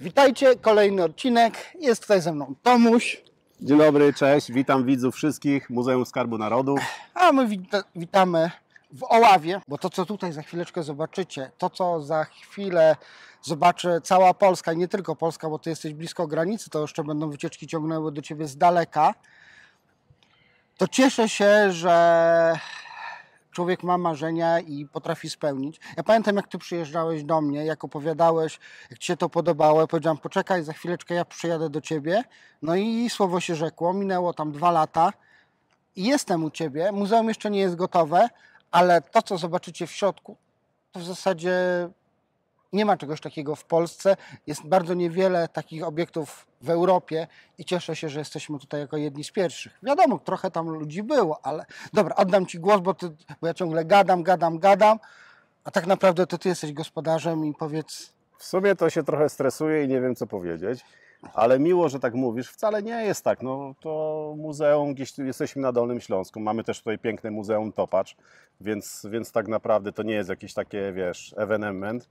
Witajcie, kolejny odcinek. Jest tutaj ze mną Tomuś. Dzień dobry, cześć, witam widzów wszystkich Muzeum Skarbu Narodu. A my witamy w Oławie, bo to, co tutaj za chwileczkę zobaczycie, to, co za chwilę zobaczy cała Polska i nie tylko Polska, bo ty jesteś blisko granicy, to jeszcze będą wycieczki ciągnęły do ciebie z daleka, to cieszę się, że człowiek ma marzenia i potrafi spełnić. Ja pamiętam, jak ty przyjeżdżałeś do mnie, jak opowiadałeś, jak ci się to podobało. Ja powiedziałam, poczekaj, za chwileczkę ja przyjadę do ciebie. No i słowo się rzekło, minęło tam 2 lata i jestem u ciebie. Muzeum jeszcze nie jest gotowe, ale to, co zobaczycie w środku, to w zasadzie nie ma czegoś takiego w Polsce. Jest bardzo niewiele takich obiektów w Europie i cieszę się, że jesteśmy tutaj jako jedni z pierwszych. Wiadomo, trochę tam ludzi było, ale dobra, oddam ci głos, bo ja ciągle gadam, a tak naprawdę to ty jesteś gospodarzem i powiedz... W sumie to się trochę stresuję i nie wiem, co powiedzieć, ale miło, że tak mówisz. Wcale nie jest tak. No, to muzeum, gdzieś tu jesteśmy na Dolnym Śląsku. Mamy też tutaj piękne Muzeum Topacz, więc tak naprawdę to nie jest jakiś takie, wiesz, ewenement.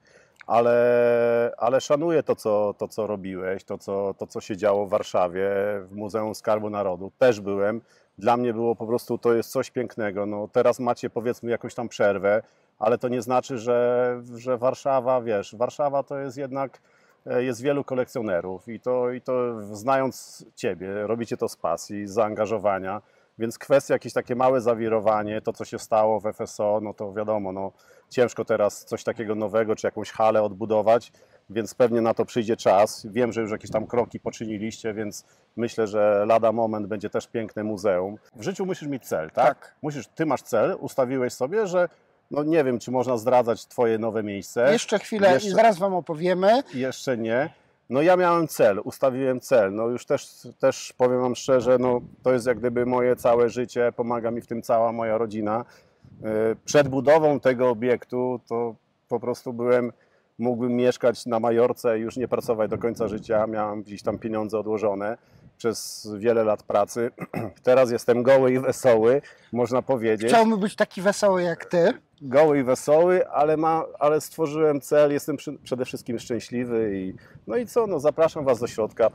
Ale szanuję to, co robiłeś, to, co się działo w Warszawie, w Muzeum Skarbu Narodu. Też byłem. Dla mnie było po prostu, to jest coś pięknego. No, teraz macie, powiedzmy, jakąś tam przerwę, ale to nie znaczy, że Warszawa, wiesz, Warszawa to jest jednak, jest wielu kolekcjonerów i to znając Ciebie, robicie to z pasji, z zaangażowania, więc kwestia jakieś takie małe zawirowanie, to co się stało w FSO, no to wiadomo, no ciężko teraz coś takiego nowego, czy jakąś halę odbudować, więc pewnie na to przyjdzie czas. Wiem, że już jakieś tam kroki poczyniliście, więc myślę, że lada moment będzie też piękne muzeum. W życiu musisz mieć cel, tak? Ty masz cel, ustawiłeś sobie, że no nie wiem, czy można zdradzać Twoje nowe miejsce. Jeszcze chwilę i zaraz Wam opowiemy. Jeszcze nie. No ja miałem cel, ustawiłem cel. No już też powiem Wam szczerze, no to jest jak gdyby moje całe życie, pomaga mi w tym cała moja rodzina. Przed budową tego obiektu to po prostu mógłbym mieszkać na Majorce i już nie pracować do końca życia. Miałem gdzieś tam pieniądze odłożone przez wiele lat pracy. Teraz jestem goły i wesoły, można powiedzieć. Chciałbym być taki wesoły jak ty. Goły i wesoły, ale stworzyłem cel, jestem przede wszystkim szczęśliwy no i co, no zapraszam Was do środka,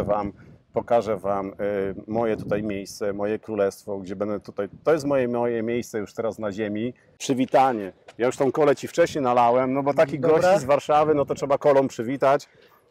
pokażę wam moje tutaj miejsce, moje królestwo, gdzie będę tutaj, to jest moje miejsce już teraz na ziemi. Przywitanie, ja już tą kolę Ci wcześniej nalałem, no bo taki gości z Warszawy, no to trzeba kolą przywitać.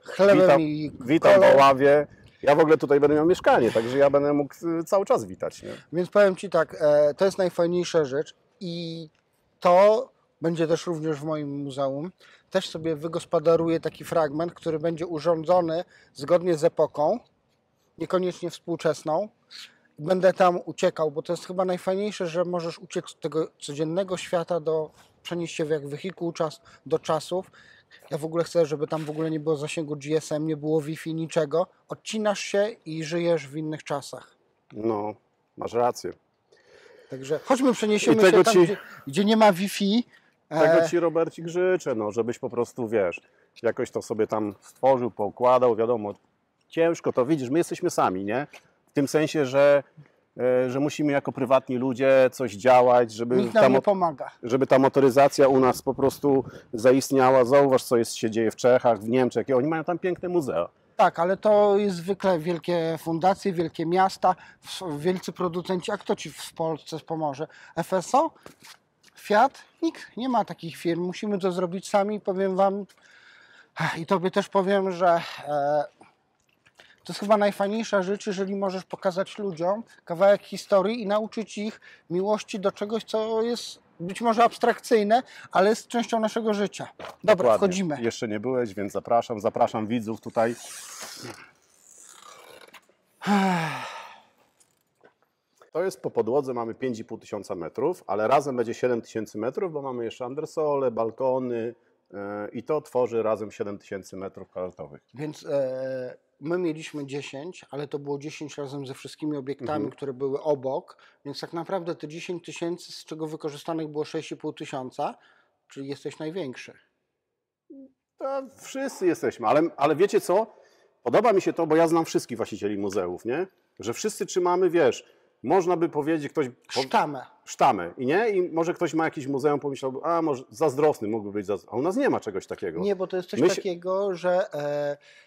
Witam w Oławie. Ja w ogóle tutaj będę miał mieszkanie, także ja będę mógł cały czas witać. Nie? Więc powiem Ci tak, to jest najfajniejsza rzecz i to będzie też również w moim muzeum. Też sobie wygospodaruję taki fragment, który będzie urządzony zgodnie z epoką, niekoniecznie współczesną. Będę tam uciekał, bo to jest chyba najfajniejsze, że możesz uciec z tego codziennego świata, przenieść się jak wehikuł do czasów. Ja w ogóle chcę, żeby tam w ogóle nie było zasięgu GSM, nie było Wi-Fi, niczego. Odcinasz się i żyjesz w innych czasach. No, masz rację. Także chodźmy, przeniesiemy się tam, gdzie nie ma Wi-Fi. Tego Ci, Robercik, życzę, no, żebyś po prostu, wiesz, jakoś to sobie tam stworzył, poukładał, wiadomo, ciężko to, widzisz, my jesteśmy sami, nie? W tym sensie, że musimy jako prywatni ludzie coś działać, nikt nam nie pomaga. Żeby ta motoryzacja u nas po prostu zaistniała. Zauważ, co się dzieje w Czechach, w Niemczech, oni mają tam piękne muzea. Tak, ale to jest zwykle wielkie fundacje, wielkie miasta, wielcy producenci. A kto Ci w Polsce pomoże? FSO? Fiat? Nikt nie ma takich firm. Musimy to zrobić sami. Powiem Wam i Tobie też powiem, że to jest chyba najfajniejsza rzecz, jeżeli możesz pokazać ludziom kawałek historii i nauczyć ich miłości do czegoś, co jest być może abstrakcyjne, ale jest częścią naszego życia. Dobra, dokładnie. Wchodzimy. Jeszcze nie byłeś, więc zapraszam widzów tutaj. To jest po podłodze, mamy 5500 metrów, ale razem będzie 7000 metrów, bo mamy jeszcze andresole, balkony i to tworzy razem 7000 metrów kwadratowych. Więc my mieliśmy 10, ale to było 10 razem ze wszystkimi obiektami, które były obok, więc tak naprawdę te 10 000, z czego wykorzystanych było 6500, czyli jesteś największy. To wszyscy jesteśmy, ale wiecie co? Podoba mi się to, bo ja znam wszystkich właścicieli muzeów, nie? Że wszyscy trzymamy, wiesz, można by powiedzieć, ktoś... Sztamę. I może ktoś ma jakieś muzeum, pomyślał, a może zazdrosny mógłby być, a u nas nie ma czegoś takiego. Nie, bo to jest coś takiego, że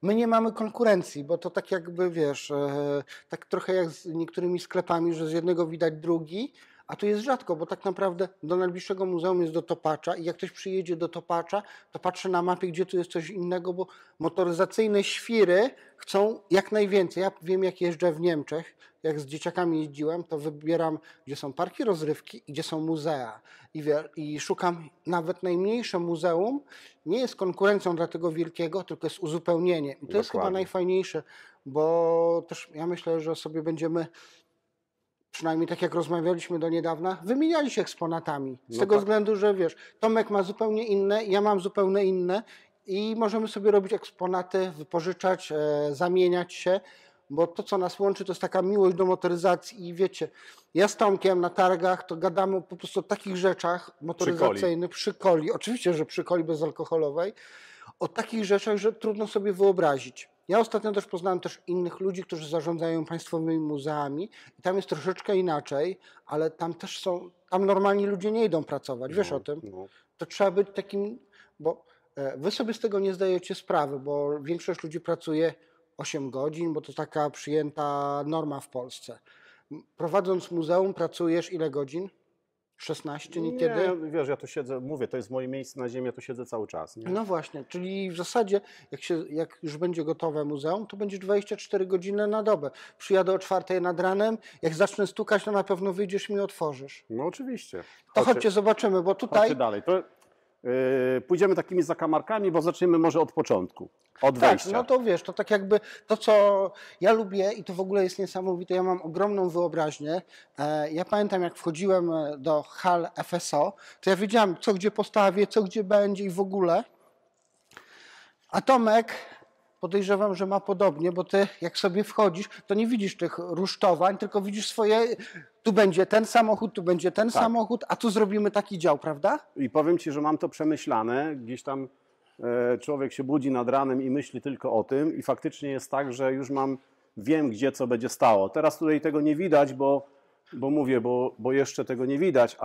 My nie mamy konkurencji, bo to tak jakby, wiesz, tak trochę jak z niektórymi sklepami, że z jednego widać drugi, a tu jest rzadko, bo tak naprawdę do najbliższego muzeum jest do Topacza i jak ktoś przyjedzie do Topacza, to patrzy na mapie, gdzie tu jest coś innego, bo motoryzacyjne świry chcą jak najwięcej. Ja wiem, jak jeżdżę w Niemczech, jak z dzieciakami jeździłem, to wybieram, gdzie są parki rozrywki i gdzie są muzea. I szukam nawet najmniejsze muzeum, nie jest konkurencją dla tego wielkiego, tylko jest uzupełnieniem. I to jest chyba Dokładnie. najfajniejsze, bo też ja myślę, że sobie będziemy, przynajmniej tak jak rozmawialiśmy do niedawna, wymieniali się eksponatami. Z No tego tak. względu, że wiesz, Tomek ma zupełnie inne, ja mam zupełnie inne i możemy sobie robić eksponaty, wypożyczać, zamieniać się, bo to, co nas łączy, to jest taka miłość do motoryzacji i wiecie, ja z Tomkiem na targach to gadamy po prostu o takich rzeczach motoryzacyjnych, przy coli, oczywiście, że przy coli bezalkoholowej, o takich rzeczach, że trudno sobie wyobrazić. Ja ostatnio też poznałem innych ludzi, którzy zarządzają państwowymi muzeami i tam jest troszeczkę inaczej, ale tam też tam normalni ludzie nie idą pracować, wiesz o tym? No. To trzeba być takim, bo wy sobie z tego nie zdajecie sprawy, bo większość ludzi pracuje 8 godzin, bo to taka przyjęta norma w Polsce. Prowadząc muzeum pracujesz ile godzin? 16 niekiedy? Nie, wiesz, ja tu siedzę, mówię, to jest moje miejsce na ziemi, ja tu siedzę cały czas. Nie? No właśnie, czyli w zasadzie jak już będzie gotowe muzeum, to będzie 24 godziny na dobę. Przyjadę o 4 nad ranem, jak zacznę stukać, to na pewno wyjdziesz i mi otworzysz. No oczywiście. To chodźcie, zobaczymy, bo tutaj... Chodźcie dalej. To, pójdziemy takimi zakamarkami, bo zaczniemy może od początku, od Tak, wejścia. no to wiesz, to tak jakby to, co ja lubię i to w ogóle jest niesamowite, ja mam ogromną wyobraźnię. Ja pamiętam, jak wchodziłem do hal FSO, to ja wiedziałem, co gdzie postawię, co gdzie będzie i w ogóle. A Tomek, podejrzewam, że ma podobnie, bo ty jak sobie wchodzisz, to nie widzisz tych rusztowań, tylko widzisz swoje, tu będzie ten samochód, tu będzie ten samochód, a tu zrobimy taki dział, prawda? I powiem Ci, że mam to przemyślane, gdzieś tam człowiek się budzi nad ranem i myśli tylko o tym i faktycznie jest tak, że już wiem, gdzie co będzie stało. Teraz tutaj tego nie widać, bo mówię, bo jeszcze tego nie widać,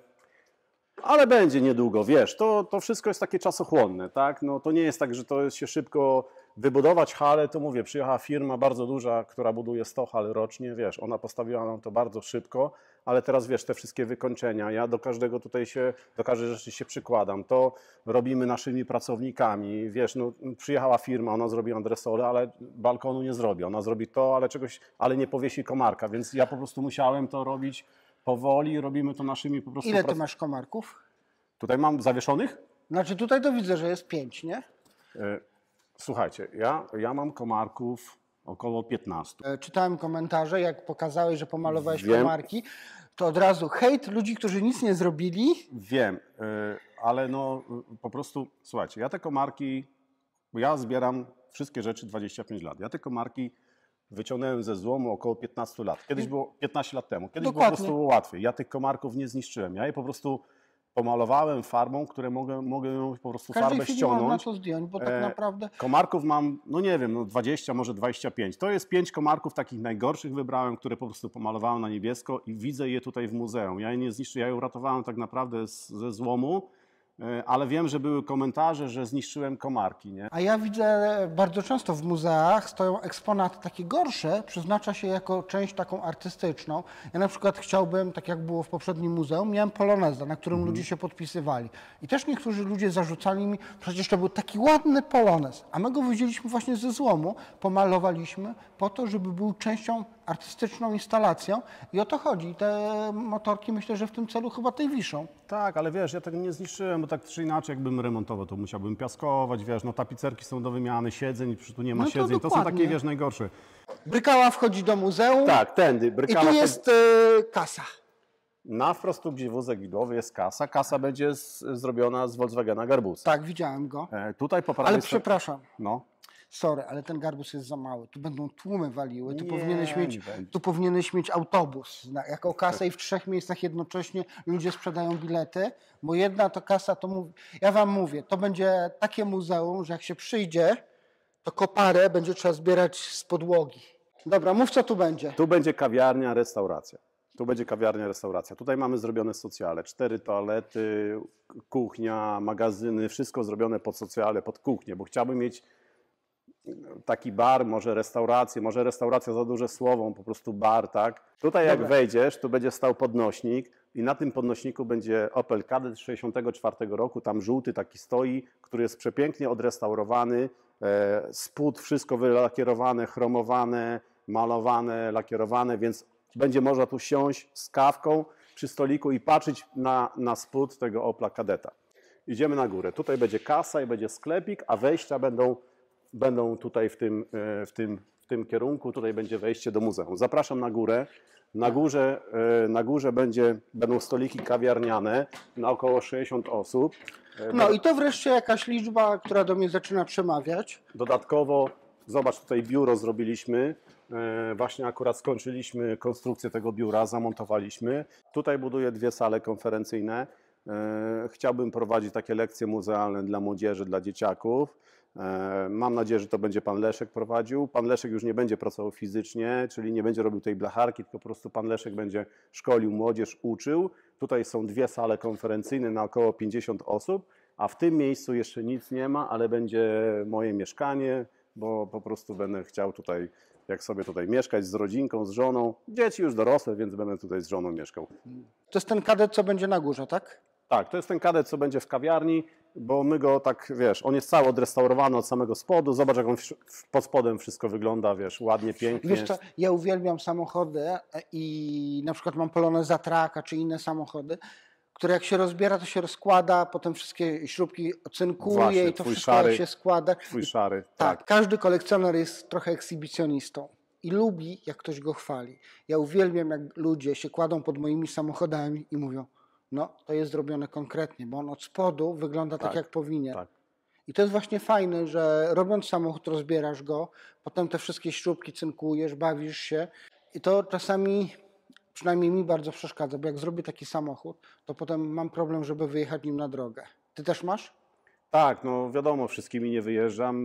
ale będzie niedługo, wiesz, to wszystko jest takie czasochłonne, tak? No to nie jest tak, że to jest się szybko wybudować halę, to mówię, przyjechała firma bardzo duża, która buduje 100 hal rocznie, wiesz, ona postawiła nam to bardzo szybko, ale teraz wiesz, te wszystkie wykończenia, ja do każdego do każdej rzeczy się przykładam, to robimy naszymi pracownikami, wiesz, no przyjechała firma, ona zrobi andresolę, ale balkonu nie zrobi, ona zrobi to, ale nie powiesi komarka, więc ja po prostu musiałem to robić powoli, robimy to naszymi po prostu... Ile ty masz komarków? Tutaj mam zawieszonych? Znaczy tutaj to widzę, że jest 5, nie? Słuchajcie, ja mam komarków około 15. Czytałem komentarze, jak pokazałeś, że pomalowałeś Wiem. komarki, to od razu hejt ludzi, którzy nic nie zrobili. Wiem, ale no po prostu, słuchajcie, ja te komarki, bo ja zbieram wszystkie rzeczy 25 lat. Ja te komarki wyciągnąłem ze złomu około 15 lat. Kiedyś było 15 lat temu. Kiedyś Dokładnie. po prostu było łatwiej. Ja tych komarków nie zniszczyłem. Ja je po prostu pomalowałem farbą, które mogę ją po prostu W każdej farbę chwili ściągnąć. można to zdjąć, bo tak naprawdę... Komarków mam, no nie wiem, no 20, może 25. To jest 5 komarków takich najgorszych wybrałem, które po prostu pomalowałem na niebiesko i widzę je tutaj w muzeum. Ja je nie zniszczyłem, ja je uratowałem tak naprawdę ze złomu, ale wiem, że były komentarze, że zniszczyłem komarki, nie? A ja widzę bardzo często w muzeach stoją eksponaty takie gorsze, przeznacza się jako część taką artystyczną. Ja na przykład chciałbym, tak jak było w poprzednim muzeum, miałem poloneza, na którym ludzie się podpisywali. I też niektórzy ludzie zarzucali mi, przecież to był taki ładny polonez, a my go wyjęliśmy właśnie ze złomu, pomalowaliśmy po to, żeby był częścią artystyczną instalacją i o to chodzi. Te motorki myślę, że w tym celu chyba tej wiszą. Tak, ale wiesz, ja tego nie zniszczyłem, bo tak czy inaczej jakbym remontował, to musiałbym piaskować, wiesz, no tapicerki są do wymiany, siedzeń, tu nie ma No to siedzeń, to są dokładnie. takie, wiesz, najgorsze. Brykała wchodzi do muzeum Tak, tędy, i brykała. tu jest kasa. Na wprost tu, gdzie wózek widłowy jest kasa. Kasa będzie zrobiona z Volkswagena Garbusa. Tak, widziałem go. Tutaj po prawej Ale stronie- przepraszam, No. sorry, ale ten garbus jest za mały. Tu będą tłumy waliły. Tu, Nie, powinieneś nie będzie. tu powinieneś mieć autobus jako kasę i w 3 miejscach jednocześnie ludzie sprzedają bilety, bo jedna to kasa, to ja wam mówię, to będzie takie muzeum, że jak się przyjdzie, to koparę będzie trzeba zbierać z podłogi. Dobra, mów co tu będzie. Tu będzie kawiarnia, restauracja. Tu będzie kawiarnia, restauracja. Tutaj mamy zrobione socjale. 4 toalety, kuchnia, magazyny, wszystko zrobione pod socjale, pod kuchnię, bo chciałbym mieć taki bar, może restauracja za duże słowo, po prostu bar, tak? Tutaj jak Dobra. wejdziesz, tu będzie stał podnośnik i na tym podnośniku będzie Opel Kadett z 1964 roku, tam żółty taki stoi, który jest przepięknie odrestaurowany, spód wszystko wylakierowane, chromowane, malowane, lakierowane, więc będzie można tu siąść z kawką przy stoliku i patrzeć na spód tego Opla Kadetta. Idziemy na górę. Tutaj będzie kasa i będzie sklepik, a wejścia będą tutaj w tym kierunku. Tutaj będzie wejście do muzeum. Zapraszam na górę. Na górze będą stoliki kawiarniane na około 60 osób. No i to wreszcie jakaś liczba, która do mnie zaczyna przemawiać. Dodatkowo, zobacz, tutaj biuro zrobiliśmy. Właśnie akurat skończyliśmy konstrukcję tego biura, zamontowaliśmy. Tutaj buduję 2 sale konferencyjne. Chciałbym prowadzić takie lekcje muzealne dla młodzieży, dla dzieciaków. Mam nadzieję, że to będzie pan Leszek prowadził. Pan Leszek już nie będzie pracował fizycznie, czyli nie będzie robił tej blacharki, tylko po prostu pan Leszek będzie szkolił młodzież, uczył. Tutaj są 2 sale konferencyjne na około 50 osób, a w tym miejscu jeszcze nic nie ma, ale będzie moje mieszkanie, bo po prostu będę chciał tutaj, jak sobie tutaj mieszkać z rodzinką, z żoną. Dzieci już dorosłe, więc będę tutaj z żoną mieszkał. To jest ten Kadett, co będzie na górze, tak? Tak, to jest ten Kadett, co będzie w kawiarni, bo my go tak, wiesz, on jest cały odrestaurowany od samego spodu. Zobacz, jak on pod spodem wszystko wygląda, wiesz, ładnie, pięknie. Wiesz co, ja uwielbiam samochody i na przykład mam Poloneza Traka czy inne samochody, które jak się rozbiera, to się rozkłada, potem wszystkie śrubki cynkuje Właśnie, i to twój wszystko szary, jak się składa. Twój szary, Tak, każdy kolekcjoner jest trochę ekshibicjonistą i lubi, jak ktoś go chwali. Ja uwielbiam, jak ludzie się kładą pod moimi samochodami i mówią, no to jest zrobione konkretnie, bo on od spodu wygląda tak jak powinien. Tak. I to jest właśnie fajne, że robiąc samochód rozbierasz go, potem te wszystkie śrubki cynkujesz, bawisz się i to czasami, przynajmniej mi bardzo przeszkadza, bo jak zrobię taki samochód, to potem mam problem, żeby wyjechać nim na drogę. Ty też masz? Tak, no wiadomo, wszystkimi nie wyjeżdżam,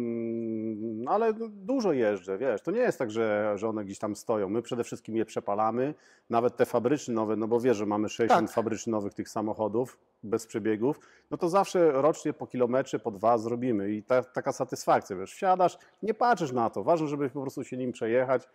ale dużo jeżdżę, wiesz, to nie jest tak, że one gdzieś tam stoją. My przede wszystkim je przepalamy, nawet te fabryczne nowe, no bo wiesz, że mamy 60 Tak. fabrycznych nowych tych samochodów bez przebiegów, no to zawsze rocznie po kilometrze, po 2 zrobimy i taka satysfakcja, wiesz, wsiadasz, nie patrzysz na to, ważne, żeby po prostu się nim przejechać.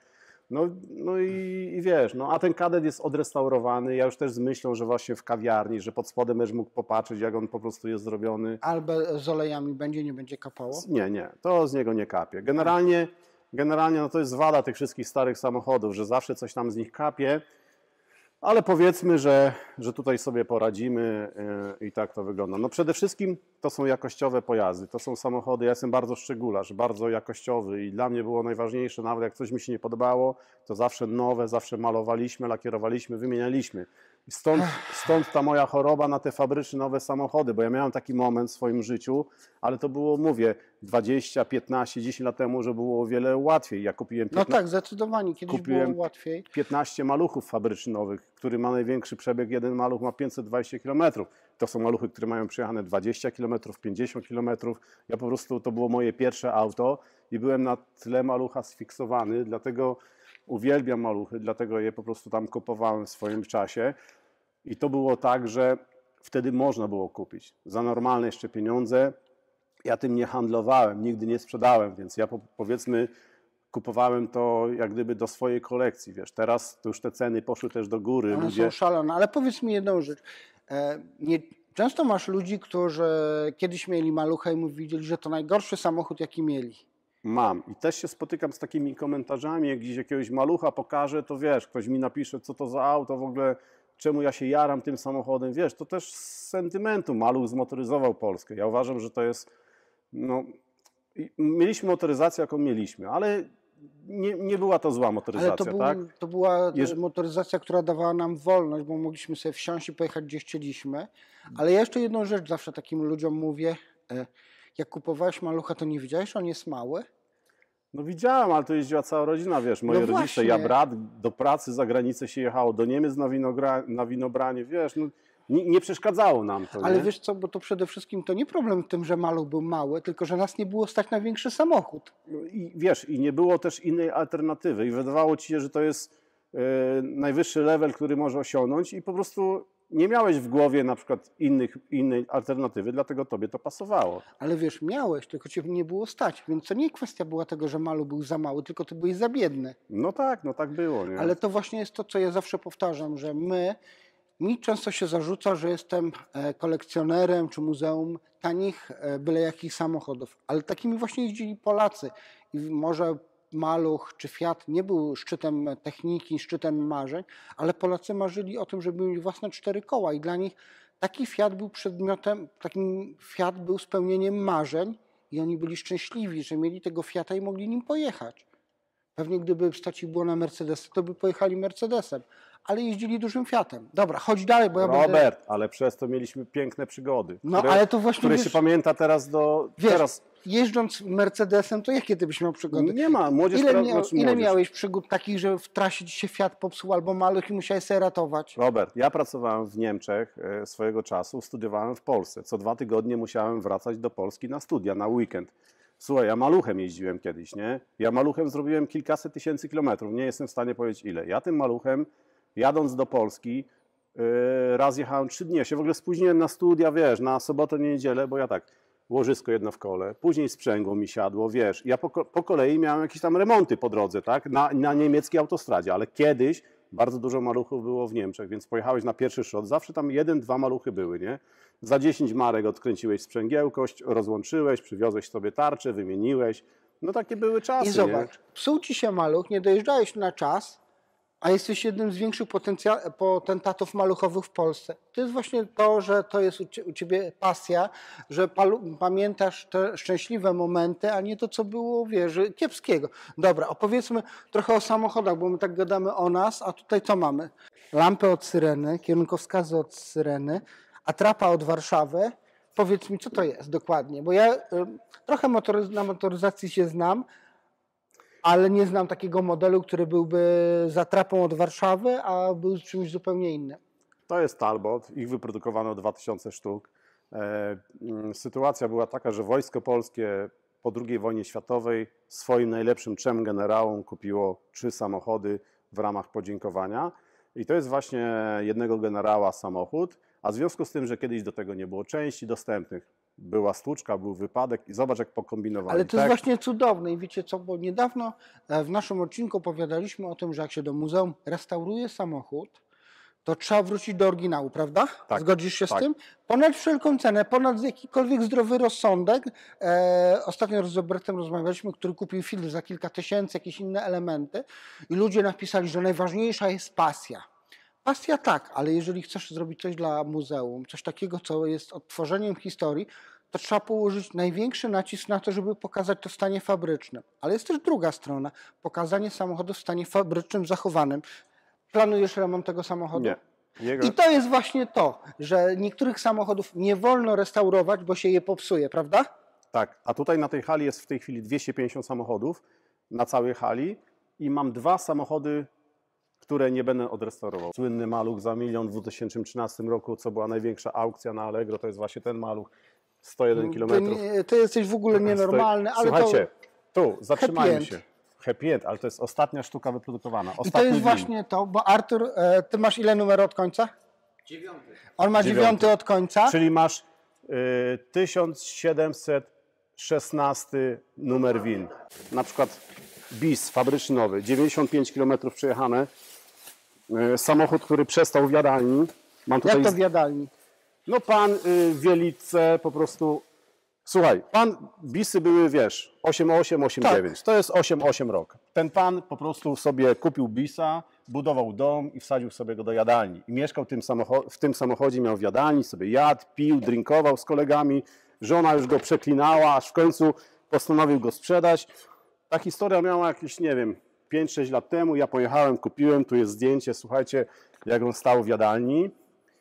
No i wiesz, no a ten Kadett jest odrestaurowany, ja już też z myślą, że właśnie w kawiarni, że pod spodem będziesz mógł popatrzeć, jak on po prostu jest zrobiony. Albo z olejami będzie, nie będzie kapało? Nie, to z niego nie kapie. Generalnie no to jest wada tych wszystkich starych samochodów, że zawsze coś tam z nich kapie, ale powiedzmy, że tutaj sobie poradzimy i tak to wygląda. No przede wszystkim to są jakościowe pojazdy, to są samochody, ja jestem bardzo szczególarz, bardzo jakościowy i dla mnie było najważniejsze, nawet jak coś mi się nie podobało, to zawsze nowe, zawsze malowaliśmy, lakierowaliśmy, wymienialiśmy. I stąd ta moja choroba na te fabryczne nowe samochody, bo ja miałem taki moment w swoim życiu, ale to było, mówię, 20, 15, 10 lat temu, że było o wiele łatwiej. Ja kupiłem No tak, zdecydowanie, kiedyś było łatwiej. 15 maluchów fabrycznych nowych, który ma największy przebieg, jeden maluch ma 520 km. To są maluchy, które mają przejechane 20 km, 50 km. Ja po prostu, to było moje pierwsze auto i byłem na tle malucha sfiksowany, dlatego uwielbiam maluchy, dlatego je po prostu tam kupowałem w swoim czasie. I to było tak, że wtedy można było kupić za normalne jeszcze pieniądze. Ja tym nie handlowałem, nigdy nie sprzedałem, więc ja powiedzmy kupowałem to jak gdyby do swojej kolekcji, wiesz. Teraz to już te ceny poszły też do góry. One są szalone, ale powiedz mi jedną rzecz. Często masz ludzi, którzy kiedyś mieli malucha i mówili, że to najgorszy samochód, jaki mieli. Mam i też się spotykam z takimi komentarzami, jak gdzieś jakiegoś malucha pokażę, to wiesz, ktoś mi napisze, co to za auto w ogóle, czemu ja się jaram tym samochodem, wiesz, to też z sentymentu maluch zmotoryzował Polskę. Ja uważam, że to jest, no, mieliśmy motoryzację, jaką mieliśmy, ale nie była to zła motoryzacja, tak? To była motoryzacja, która dawała nam wolność, bo mogliśmy sobie wsiąść i pojechać gdzie chcieliśmy. Ale ja jeszcze jedną rzecz zawsze takim ludziom mówię, jak kupowałeś malucha, to nie widziałeś, że on jest mały? No widziałem, ale to jeździła cała rodzina, wiesz, moje rodzice, właśnie. ja brat, do pracy za granicę się jechało, do Niemiec na winobranie, wiesz, no, nie przeszkadzało nam to. Ale nie? wiesz co, bo to przede wszystkim to nie problem w tym, że maluch był mały, tylko że nas nie było stać na większy samochód. I wiesz, i nie było też innej alternatywy i wydawało ci się, że to jest najwyższy level, który może osiągnąć i po prostu nie miałeś w głowie na przykład innej alternatywy, dlatego tobie to pasowało. Ale wiesz, miałeś, tylko cię nie było stać, więc to nie kwestia była tego, że maluch był za mały, tylko ty byłeś za biedny. No tak było. Nie? Ale to właśnie jest to, co ja zawsze powtarzam, że mi często się zarzuca, że jestem kolekcjonerem czy muzeum tanich, byle jakich samochodów. Ale takimi właśnie jeździli Polacy. I może Maluch czy Fiat nie był szczytem techniki, szczytem marzeń, ale Polacy marzyli o tym, żeby mieć własne 4 koła i dla nich taki Fiat był przedmiotem, takim Fiat był spełnieniem marzeń i oni byli szczęśliwi, że mieli tego Fiata i mogli nim pojechać. Pewnie gdyby stać ich było na Mercedes, to by pojechali Mercedesem, ale jeździli dużym Fiatem. Dobra, chodź dalej, bo ja Robert, ale przez to mieliśmy piękne przygody, No, ale to właśnie które wiesz, się pamięta teraz wiesz, teraz. jeżdżąc Mercedesem, to jakie ty byś miał przygody? Nie ma, młodzież Ile miałeś przygód takich, że w trasie ci się Fiat popsuł albo Maluch i musiałeś sobie ratować? Robert, ja pracowałem w Niemczech swojego czasu, studiowałem w Polsce. Co 2 tygodnie musiałem wracać do Polski na studia, na weekend. Słuchaj, ja maluchem jeździłem kiedyś, nie? Ja maluchem zrobiłem kilkaset tysięcy kilometrów, nie jestem w stanie powiedzieć ile. Ja tym maluchem, jadąc do Polski, raz jechałem 3 dni, ja się w ogóle spóźniłem na studia, wiesz, na sobotę, niedzielę, bo ja tak, łożysko jedno w kole, później sprzęgło mi siadło, wiesz, ja po kolei miałem jakieś tam remonty po drodze, tak, na niemieckiej autostradzie, ale kiedyś bardzo dużo maluchów było w Niemczech, więc pojechałeś na pierwszy szot, zawsze tam 1-2 maluchy były, nie? Za 10 marek odkręciłeś sprzęgiełkość, rozłączyłeś, przywiozłeś sobie tarczę, wymieniłeś, no takie były czasy, I zobacz, nie? psuł ci się Maluch, nie dojeżdżałeś na czas, a jesteś jednym z większych potentatów maluchowych w Polsce. To jest właśnie to, że to jest u ciebie pasja, że pamiętasz te szczęśliwe momenty, a nie to, co było, wiesz, kiepskiego. Dobra, opowiedzmy trochę o samochodach, bo my tak gadamy o nas, a tutaj co mamy? Lampy od syreny, kierunkowskazy od syreny, atrapa od Warszawy. Powiedz mi, co to jest dokładnie, bo ja trochę na motoryzacji się znam, ale nie znam takiego modelu, który byłby z atrapą od Warszawy, a był czymś zupełnie innym. To jest Talbot, ich wyprodukowano 2000 sztuk. Sytuacja była taka, że Wojsko Polskie po II wojnie światowej swoim najlepszym 3 generałom kupiło 3 samochody w ramach podziękowania. I to jest właśnie jednego generała samochód, a w związku z tym, że kiedyś do tego nie było części dostępnych, była stłuczka, był wypadek i zobacz, jak pokombinowali. Ale to jest właśnie cudowne i wiecie co, bo niedawno w naszym odcinku opowiadaliśmy o tym, że jak się do muzeum restauruje samochód, to trzeba wrócić do oryginału, prawda? Tak, Zgodzisz się tak. z tym? Ponad wszelką cenę, ponad jakikolwiek zdrowy rozsądek. Ostatnio z Robertem rozmawialiśmy, który kupił filtr za kilka tysięcy, jakieś inne elementy i ludzie napisali, że najważniejsza jest pasja. Pasja tak, ale jeżeli chcesz zrobić coś dla muzeum, coś takiego, co jest odtworzeniem historii, to trzeba położyć największy nacisk na to, żeby pokazać to w stanie fabrycznym. Ale jest też druga strona, pokazanie samochodu w stanie fabrycznym, zachowanym. Planujesz remont tego samochodu? Nie. I to jest właśnie to, że niektórych samochodów nie wolno restaurować, bo się je popsuje, prawda? Tak, a tutaj na tej hali jest w tej chwili 250 samochodów na całej hali i mam 2 samochody, które nie będę odrestaurował. Słynny Maluch za 1 000 000 w 2013 roku, co była największa aukcja na Allegro, to jest właśnie ten Maluch, 101 km. Ty jesteś w ogóle nienormalny, ale Słuchajcie, to... tu, zatrzymajmy happy się. end. Happy end, ale to jest ostatnia sztuka wyprodukowana. I to jest właśnie to, bo Artur, ty masz ile numer od końca? 9. On ma 9 od końca. Czyli masz 1716 numer win. Na przykład BIS fabryczny nowy, 95 km przejechane. Samochód, który przestał w jadalni. Mam tutaj... Jak to w jadalni? No pan w Wielice po prostu... Słuchaj, pan BISy były, wiesz, 8,8, 8,9. Tak. To jest 8,8 rok. Ten pan po prostu sobie kupił BISa, budował dom i wsadził sobie go do jadalni. I mieszkał w tym samochodzie, miał w jadalni, sobie jadł, pił, drinkował z kolegami. Żona już go przeklinała, aż w końcu postanowił go sprzedać. Ta historia miała jakieś, nie wiem, 5-6 lat temu. Ja pojechałem, kupiłem, tu jest zdjęcie, słuchajcie, jak on stał w jadalni.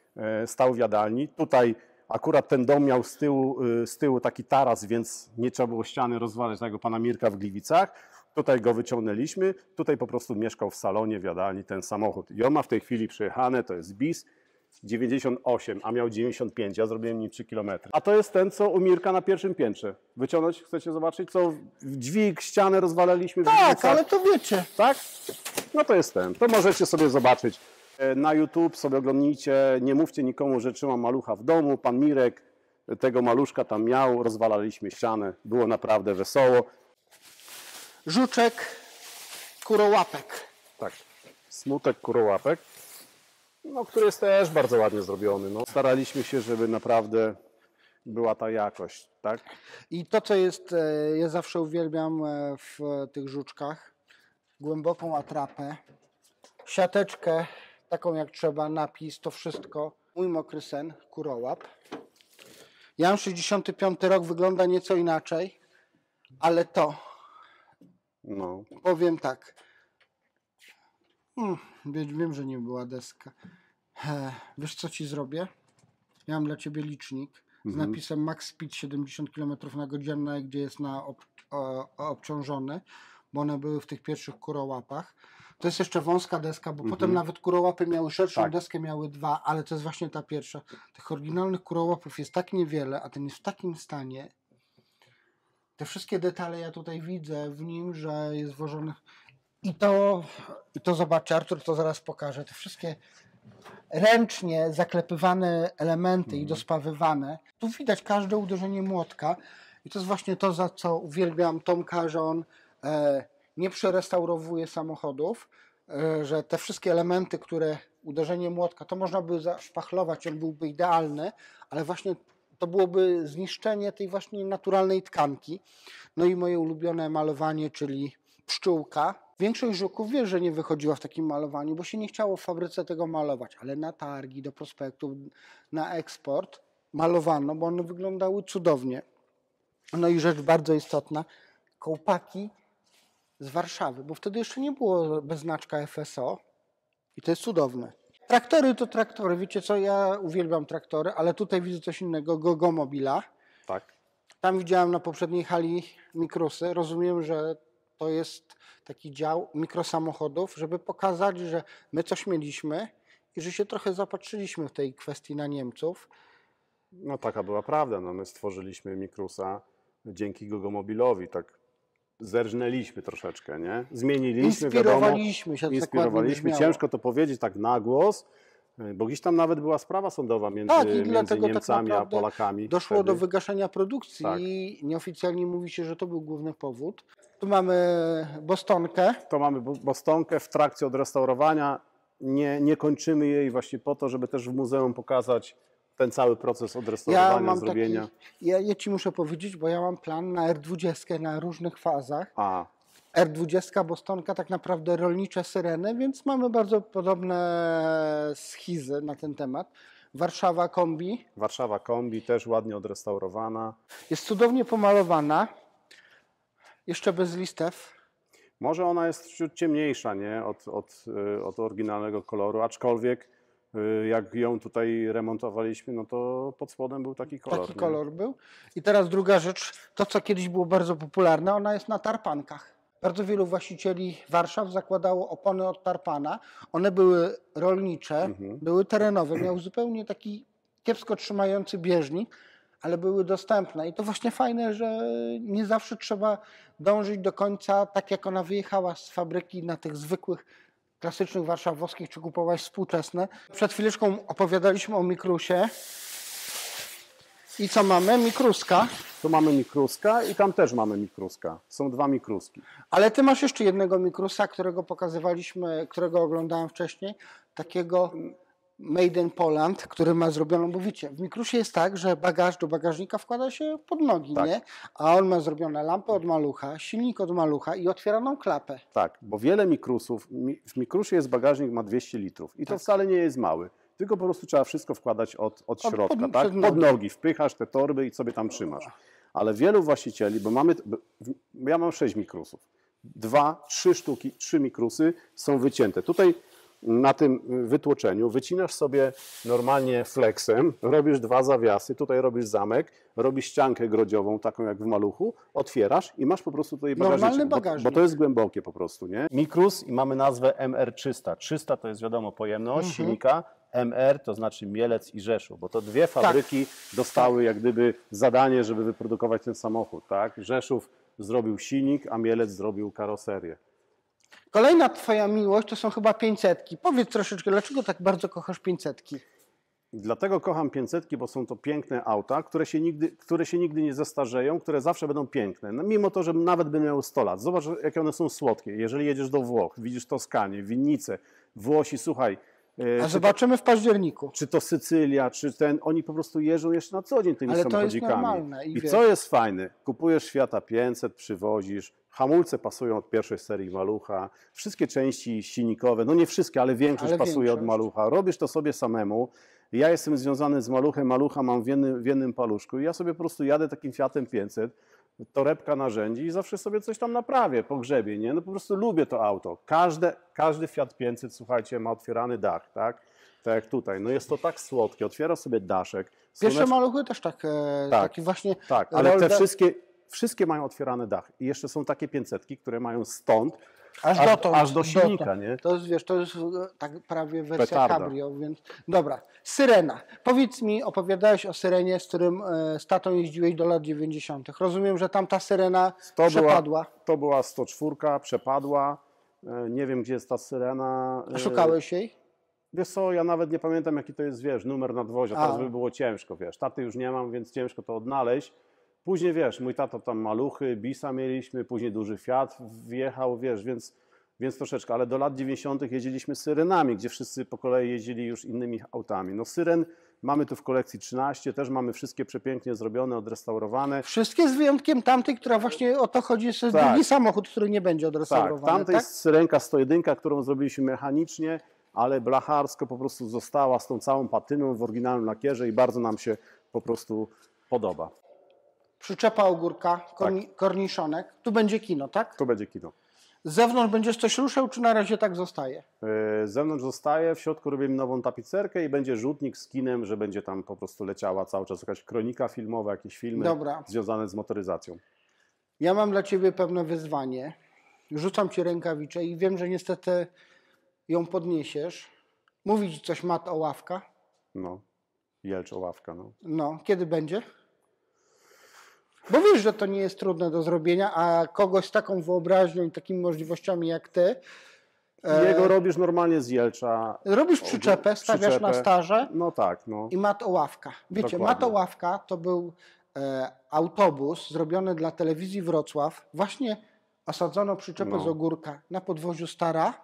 Tutaj akurat ten dom miał z tyłu taki taras, więc nie trzeba było ściany rozwalać, tego pana Mirka w Gliwicach. Tutaj go wyciągnęliśmy, tutaj po prostu mieszkał w salonie, w jadalni ten samochód. I on ma w tej chwili przejechane, to jest BIS 98, a miał 95, ja zrobiłem nim 3 km. A to jest ten, co u Mirka na pierwszym piętrze. Wyciągnąć, chcecie zobaczyć, co dźwig, ścianę rozwalaliśmy w Tak, Gliwicach. ale to wiecie. Tak? No to jest ten, to możecie sobie zobaczyć. Na YouTube sobie oglądnijcie, nie mówcie nikomu, że trzymam malucha w domu. Pan Mirek tego maluszka tam miał, rozwalaliśmy ścianę, było naprawdę wesoło. Żuczek, kurołapek. Tak, smutek kurołapek, no, który jest też bardzo ładnie zrobiony. No, staraliśmy się, żeby naprawdę była ta jakość, tak? I to, co jest, ja zawsze uwielbiam w tych żuczkach, głęboką atrapę, siateczkę, taką jak trzeba, napis, to wszystko. Mój mokry sen, kurołap. Ja mam 65 rok, wygląda nieco inaczej, ale to, No. powiem tak, wiem, że nie była deska. Wiesz, co ci zrobię? Ja mam dla ciebie licznik z napisem max speed 70 km/h, gdzie jest obciążony, bo one były w tych pierwszych kurołapach. To jest jeszcze wąska deska, bo potem nawet kurołapy miały szerszą deskę, miały dwa, ale to jest właśnie ta pierwsza. Tych oryginalnych kurołapów jest tak niewiele, a ten jest w takim stanie. Te wszystkie detale ja tutaj widzę w nim, że jest włożony. I to zobaczcie, Artur to zaraz pokaże. Te wszystkie ręcznie zaklepywane elementy i dospawywane. Tu widać każde uderzenie młotka. I to jest właśnie to, za co uwielbiam Tomka, że on nie przerestaurowuje samochodów, że te wszystkie elementy, które uderzenie młotka, to można by zaszpachlować, on byłby idealny, ale właśnie to byłoby zniszczenie tej właśnie naturalnej tkanki. No i moje ulubione malowanie, czyli pszczółka. Większość żuków wie, że nie wychodziła w takim malowaniu, bo się nie chciało w fabryce tego malować, ale na targi, do prospektów, na eksport malowano, bo one wyglądały cudownie. No i rzecz bardzo istotna, kołpaki z Warszawy, bo wtedy jeszcze nie było bez znaczka FSO i to jest cudowne. Traktory to traktory, wiecie co, ja uwielbiam traktory, ale tutaj widzę coś innego, Gogomobila. Tak. Tam widziałem na poprzedniej hali mikrusy, rozumiem, że to jest taki dział mikrosamochodów, żeby pokazać, że my coś mieliśmy i że się trochę zapatrzyliśmy w tej kwestii na Niemców. No taka była prawda, no, my stworzyliśmy mikrusa dzięki Gogomobilowi, tak zerżnęliśmy troszeczkę, nie? Zmieniliśmy, Inspirowaliśmy wiadomo, się. inspirowaliśmy. Ciężko to powiedzieć tak na głos, bo gdzieś tam nawet była sprawa sądowa między, między Niemcami a Polakami. Doszło wtedy. do wygaszenia produkcji i nieoficjalnie mówi się, że to był główny powód. Tu mamy Bostonkę. To mamy Bostonkę w trakcie odrestaurowania. Nie kończymy jej właśnie po to, żeby też w muzeum pokazać ten cały proces odrestaurowania, zrobienia. Ja ci muszę powiedzieć, bo ja mam plan na R20 na różnych fazach. A. R20, Bostonka, tak naprawdę rolnicze syreny, więc mamy bardzo podobne schizy na ten temat. Warszawa Kombi. Warszawa Kombi też ładnie odrestaurowana. Jest cudownie pomalowana. Jeszcze bez listew. Może ona jest ciut ciemniejsza, nie? Od oryginalnego koloru, aczkolwiek jak ją tutaj remontowaliśmy, no to pod spodem był taki kolor. Taki kolor był. I teraz druga rzecz, to co kiedyś było bardzo popularne, ona jest na tarpankach. Bardzo wielu właścicieli Warszaw zakładało opony od tarpana. One były rolnicze, były terenowe, miały zupełnie taki kiepsko trzymający bieżnik, ale były dostępne. I to właśnie fajne, że nie zawsze trzeba dążyć do końca, tak jak ona wyjechała z fabryki na tych zwykłych, klasycznych warszawskich, czy kupować współczesne. Przed chwileczką opowiadaliśmy o mikrusie. I co mamy? Mikruska. Tu mamy mikruska i tam też mamy mikruska. Są dwa mikruski. Ale ty masz jeszcze jednego mikrusa, którego pokazywaliśmy, którego oglądałem wcześniej. Takiego Made in Poland, który ma zrobioną, bo wiecie, w mikrusie jest tak, że bagaż do bagażnika wkłada się pod nogi, Tak. nie? A on ma zrobione lampę od malucha, silnik od malucha i otwieraną klapę. Tak, bo wiele mikrusów, w mikrusie jest bagażnik, ma 200 litrów i to wcale nie jest mały. Tylko po prostu trzeba wszystko wkładać od środka, tak? Pod nogi wpychasz te torby i sobie tam trzymasz. Ale wielu właścicieli, ja mam 6 mikrusów, 3 mikrusy są wycięte. Tutaj na tym wytłoczeniu wycinasz sobie normalnie flexem, robisz 2 zawiasy, tutaj robisz zamek, robisz ściankę grodziową, taką jak w maluchu, otwierasz i masz po prostu tutaj bagażnik, bo to jest głębokie po prostu, nie? Mikrus i mamy nazwę MR300. 300 to jest wiadomo pojemność silnika, MR to znaczy Mielec i Rzeszów, bo to dwie fabryki dostały jak gdyby zadanie, żeby wyprodukować ten samochód, tak? Rzeszów zrobił silnik, a Mielec zrobił karoserię. Kolejna twoja miłość to są chyba 500. Powiedz troszeczkę, dlaczego tak bardzo kochasz 500? Dlatego kocham 500, bo są to piękne auta, które się nigdy nie zestarzeją, które zawsze będą piękne. No, mimo to, że nawet by miały 100 lat. Zobacz, jakie one są słodkie. Jeżeli jedziesz do Włoch, widzisz Toskanię, winnice, Włosi, słuchaj. A zobaczymy w październiku. Czy to Sycylia, czy oni po prostu jeżdżą jeszcze na co dzień tymi Ale to jest samochodzikami. normalne. I co jest fajne? Kupujesz Fiata 500, przywozisz, hamulce pasują od pierwszej serii Malucha, wszystkie części silnikowe, no nie wszystkie, ale większość pasuje od Malucha. Robisz to sobie samemu. Ja jestem związany z Maluchem, Malucha mam w jednym paluszku i ja sobie po prostu jadę takim Fiatem 500, torebka narzędzi i zawsze sobie coś tam naprawię, pogrzebię, nie? No po prostu lubię to auto. Każdy Fiat 500, słuchajcie, ma otwierany dach, tak? Tak jak tutaj. No jest to tak słodkie, otwiera sobie daszek. Pierwsze Maluchy też taki właśnie... Tak, ale te wszystkie mają otwierany dach. I jeszcze są takie 500, które mają stąd aż do silnika, nie? To jest, wiesz, to jest tak prawie wersja Petarda. cabrio, więc... Dobra, Syrena. Powiedz mi, opowiadałeś o Syrenie, z tatą jeździłeś do lat 90. Rozumiem, że tamta Syrena przepadła. To była 104, przepadła. Nie wiem, gdzie jest ta Syrena. A szukałeś jej? Wiesz co, ja nawet nie pamiętam, jaki to jest, wiesz, numer nadwozia. Teraz by było ciężko, wiesz. Taty już nie mam, więc ciężko to odnaleźć. Później, wiesz, mój tato tam Maluchy, Bisa mieliśmy, później duży Fiat wjechał, wiesz, więc troszeczkę. Ale do lat 90. jeździliśmy Syrenami, gdzie wszyscy po kolei jeździli już innymi autami. No Syren mamy tu w kolekcji 13, też mamy wszystkie przepięknie zrobione, odrestaurowane. Wszystkie z wyjątkiem tamtej, która właśnie o to chodzi, jest drugi samochód, który nie będzie odrestaurowany. Tak, tamta jest Syrenka 101, którą zrobiliśmy mechanicznie, ale blacharsko po prostu została z tą całą patyną w oryginalnym lakierze i bardzo nam się po prostu podoba. Przyczepa ogórka, korniszonek. Tu będzie kino, tak? Tu będzie kino. Z zewnątrz będziesz coś ruszał, czy na razie tak zostaje? Z zewnątrz zostaje, w środku robimy nową tapicerkę i będzie rzutnik z kinem, że będzie tam po prostu leciała cały czas jakaś kronika filmowa, jakieś filmy związane z motoryzacją. Ja mam dla Ciebie pewne wyzwanie. Rzucam Ci rękawiczę i wiem, że niestety ją podniesiesz. Mówi Ci coś Mat Oławka? No, Jelcz Oławka, no. No, kiedy będzie? Bo wiesz, że to nie jest trudne do zrobienia, a kogoś z taką wyobraźnią i takimi możliwościami jak Ty... Jego robisz normalnie z Jelcza. Robisz przyczepę, stawiasz na starze. No tak, no. I Mat Oławka. Wiecie, Dokładnie. Mat Oławka to był autobus zrobiony dla telewizji Wrocław. Właśnie osadzono przyczepę z ogórka na podwoziu Stara.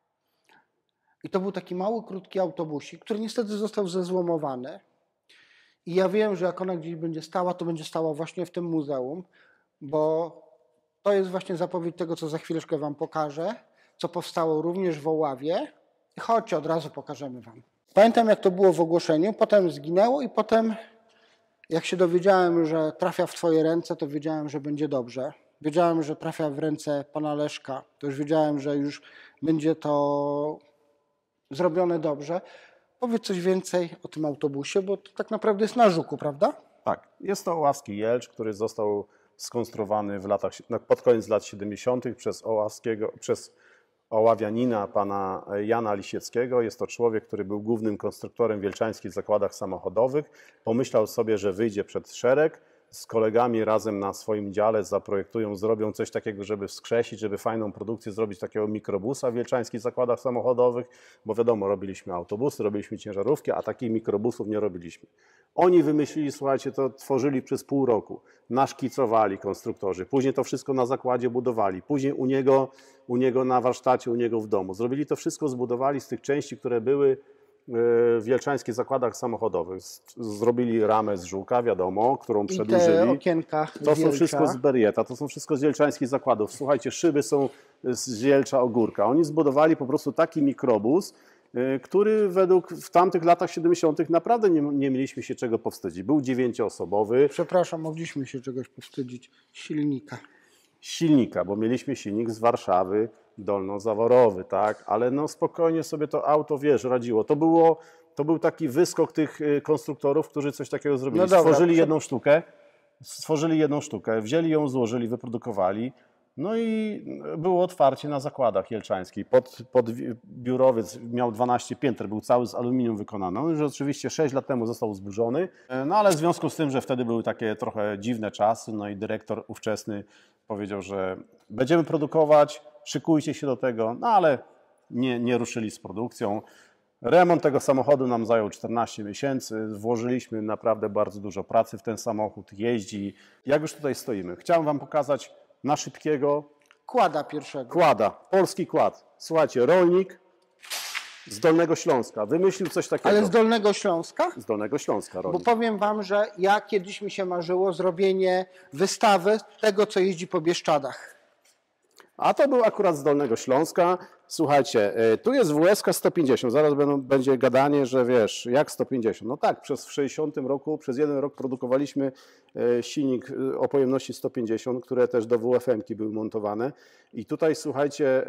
I to był taki mały, krótki autobusik, który niestety został zezłomowany. I ja wiem, że jak ona gdzieś będzie stała, to będzie stała właśnie w tym muzeum, bo to jest właśnie zapowiedź tego, co za chwileczkę Wam pokażę, co powstało również w Oławie. I chodźcie, od razu pokażemy Wam. Pamiętam, jak to było w ogłoszeniu, potem zginęło i potem, jak się dowiedziałem, że trafia w Twoje ręce, to wiedziałem, że będzie dobrze. Wiedziałem, że trafia w ręce pana Leszka. To już wiedziałem, że już będzie to zrobione dobrze. Powiedz coś więcej o tym autobusie, bo to tak naprawdę jest na Żuku, prawda? Tak, jest to oławski Jelcz, który został skonstruowany pod koniec lat 70. przez oławianina pana Jana Lisieckiego. Jest to człowiek, który był głównym konstruktorem w wielczańskich zakładach samochodowych. Pomyślał sobie, że wyjdzie przed szereg. Z kolegami razem na swoim dziale zaprojektują, zrobią coś takiego, żeby wskrzesić, żeby fajną produkcję zrobić takiego mikrobusa w wielczańskich zakładach samochodowych, bo wiadomo, robiliśmy autobusy, robiliśmy ciężarówki, a takich mikrobusów nie robiliśmy. Oni wymyślili, słuchajcie, to tworzyli przez pół roku, naszkicowali konstruktorzy, później to wszystko na zakładzie budowali, później u niego na warsztacie, u niego w domu. Zrobili to wszystko, zbudowali z tych części, które były w wielczańskich zakładach samochodowych. Zrobili ramę z Żuka, wiadomo, którą przedłużyli. I te okienka to są wszystko z Berrieta, to są wszystko z wielczańskich zakładów. Słuchajcie, szyby są z Jelcza Ogórka. Oni zbudowali po prostu taki mikrobus, który w tamtych latach 70. naprawdę nie mieliśmy się czego powstydzić. Był 9-osobowy. Przepraszam, mogliśmy się czegoś powstydzić. Silnika, bo mieliśmy silnik z Warszawy, dolnozaworowy, tak, ale no spokojnie sobie to auto, wiesz, radziło. To był taki wyskok tych konstruktorów, którzy coś takiego zrobili. No dobra, stworzyli jedną sztukę, wzięli ją, złożyli, wyprodukowali. No i było otwarcie na zakładach jelczańskich. Pod biurowiec miał 12 pięter, był cały z aluminium wykonany. On już oczywiście 6 lat temu został zburzony, no ale w związku z tym, że wtedy były takie trochę dziwne czasy, no i dyrektor ówczesny powiedział, że będziemy produkować, szykujcie się do tego, no ale nie ruszyli z produkcją. Remont tego samochodu nam zajął 14 miesięcy, włożyliśmy naprawdę bardzo dużo pracy w ten samochód, jeździ. Jak już tutaj stoimy, chciałem Wam pokazać na szybkiego Kłada pierwszego. kłada, polski kład. Słuchajcie, rolnik z Dolnego Śląska wymyślił coś takiego. Ale z Dolnego Śląska? Z Dolnego Śląska Bo rolnik. powiem Wam, że ja kiedyś mi się marzyło zrobienie wystawy tego, co jeździ po Bieszczadach. A to był akurat z Dolnego Śląska. Słuchajcie, tu jest WSK 150. Zaraz będzie gadanie, że wiesz, jak 150. No tak, w 60 roku, przez 1 rok produkowaliśmy silnik o pojemności 150, które też do WFM-ki były montowane. I tutaj, słuchajcie,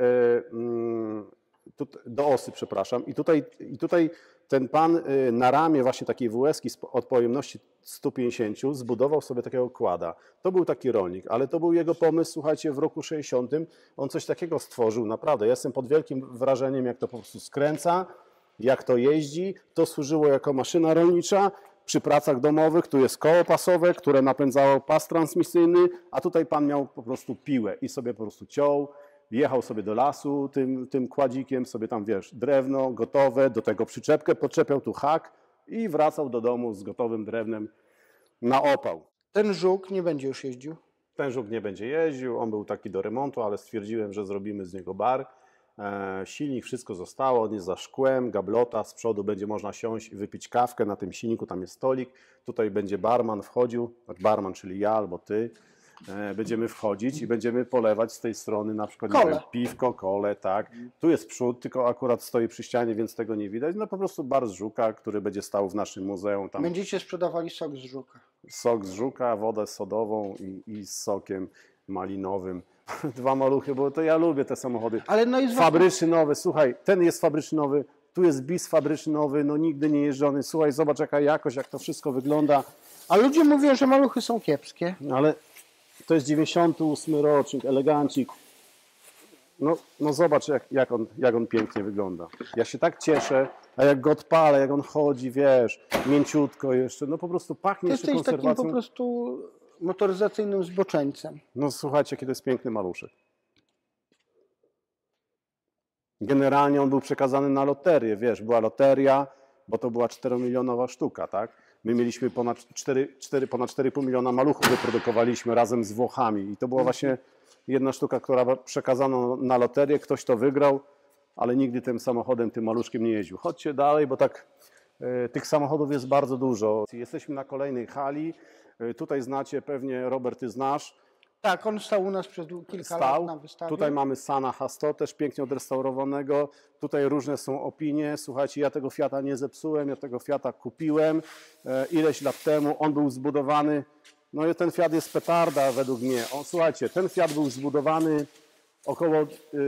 do osy, przepraszam. I tutaj ten pan na ramię właśnie takiej WS-ki od pojemności 150 zbudował sobie takiego kłada. To był taki rolnik, ale to był jego pomysł, słuchajcie, w roku 60. On coś takiego stworzył, naprawdę. Ja jestem pod wielkim wrażeniem, jak to po prostu skręca, jak to jeździ. To służyło jako maszyna rolnicza. Przy pracach domowych tu jest koło pasowe, które napędzało pas transmisyjny, a tutaj pan miał po prostu piłę i sobie po prostu ciął. Jechał sobie do lasu tym kładzikiem, sobie tam, wiesz, drewno gotowe, do tego przyczepkę, podczepiał tu hak i wracał do domu z gotowym drewnem na opał. Ten żuk nie będzie już jeździł. Ten żuk nie będzie jeździł, on był taki do remontu, ale stwierdziłem, że zrobimy z niego bar. Silnik, wszystko zostało, on jest za szkłem, gablota, z przodu będzie można siąść i wypić kawkę, na tym silniku tam jest stolik, tutaj będzie barman wchodził, barman, czyli ja albo ty. Będziemy wchodzić i będziemy polewać z tej strony na przykład nie wiem, piwko, kole, tak. Tu jest przód, tylko akurat stoi przy ścianie, więc tego nie widać. No po prostu bar z żuka, który będzie stał w naszym muzeum. Tam Będziecie sprzedawali sok z żuka. sok z żuka, wodę sodową i z sokiem malinowym. 2 maluchy, bo to ja lubię te samochody. Ale no i Fabryczny nowy, słuchaj, ten jest fabryczny nowy, tu jest bis fabryczny nowy, no nigdy nie jeżdżony. Słuchaj, zobacz jaka jakość, jak to wszystko wygląda. A ludzie mówią, że maluchy są kiepskie. Ale to jest 98 rocznik, elegancik. No zobacz, jak on pięknie wygląda. Ja się tak cieszę, a jak go odpalę, jak on chodzi, wiesz, mięciutko jeszcze, no po prostu pachnie jeszcze Jesteś takim konserwacją. po prostu motoryzacyjnym zboczeńcem. No słuchajcie, jaki to jest piękny maluszek. Generalnie on był przekazany na loterię, wiesz, była loteria, bo to była 4-milionowa sztuka, tak? My mieliśmy ponad 4,5 miliona maluchów, wyprodukowaliśmy razem z Włochami i to była właśnie jedna sztuka, która przekazano na loterię, ktoś to wygrał, ale nigdy tym samochodem, tym maluszkiem nie jeździł. Chodźcie dalej, bo tak tych samochodów jest bardzo dużo. Jesteśmy na kolejnej hali, tutaj znacie, pewnie Robert, ty znasz. Tak, on stał u nas przez kilka lat na wystawie. Tutaj mamy Sana H100, też pięknie odrestaurowanego. Tutaj różne są opinie. Słuchajcie, ja tego Fiata nie zepsułem, ja tego Fiata kupiłem ileś lat temu. On był zbudowany, no i ten Fiat jest petarda według mnie. Słuchajcie, ten Fiat był zbudowany około